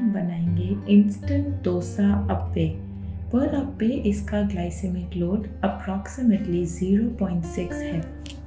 हम बनाएंगे इंस्टेंट डोसा अप्पे। पर अप्पे इसका ग्लाइसेमिक लोड अप्रॉक्सीमेटली 0.6 है।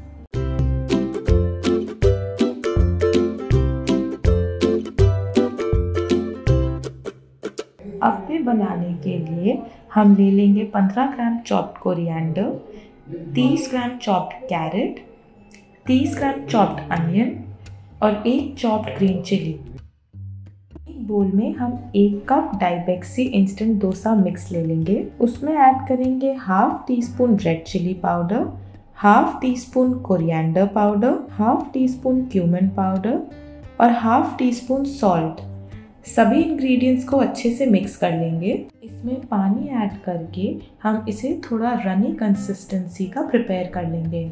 अप्पे बनाने के लिए हम ले लेंगे 15 gram chopped coriander, 30 gram chopped carrot, 30 gram chopped onion और 1 चॉप्ड ग्रीन चिली। एक बोल में हम 1 कप डाइबेक्सी इंस्टेंट डोसा मिक्स ले लेंगे। उसमें ऐड करेंगे half teaspoon red chilli powder, half teaspoon coriander powder, half teaspoon cumin powder और हाफ टी स्पून सॉल्ट। सभी इंग्रेडिएंट्स को अच्छे से मिक्स कर लेंगे। इसमें पानी ऐड करके हम इसे थोड़ा रनी कंसिस्टेंसी का प्रिपेयर कर लेंगे।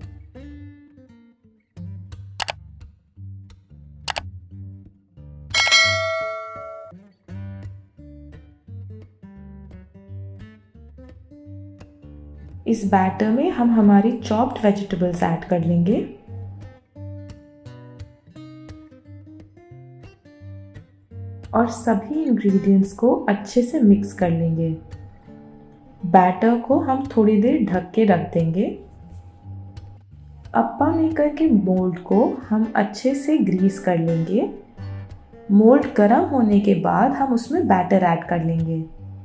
इस बैटर में हम हमारी चॉप्ड वेजिटेबल्स ऐड कर लेंगे। और सभी इंग्रेडिएंट्स को अच्छे से मिक्स कर लेंगे। बैटर को हम थोड़ी देर ढक के रख देंगे। अप्पा मेकर के मोल्ड को हम अच्छे से ग्रीस कर लेंगे। मोल्ड गर्म होने के बाद हम उसमें बैटर ऐड कर लेंगे।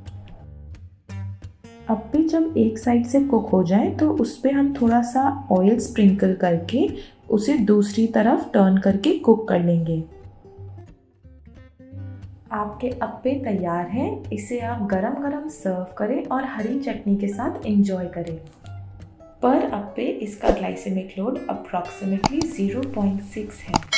अप्पे जब एक साइड से कुक हो जाए तो उस पर हम थोड़ा सा ऑयल स्प्रिंकल करके उसे दूसरी तरफ टर्न करके कुक कर लेंगे। आपके अप्पे तैयार हैं। इसे आप गरम गरम सर्व करें और हरी चटनी के साथ एंजॉय करें। पर अप्पे इसका ग्लाइसेमिक लोड अप्रॉक्सीमेटली 0.6 है।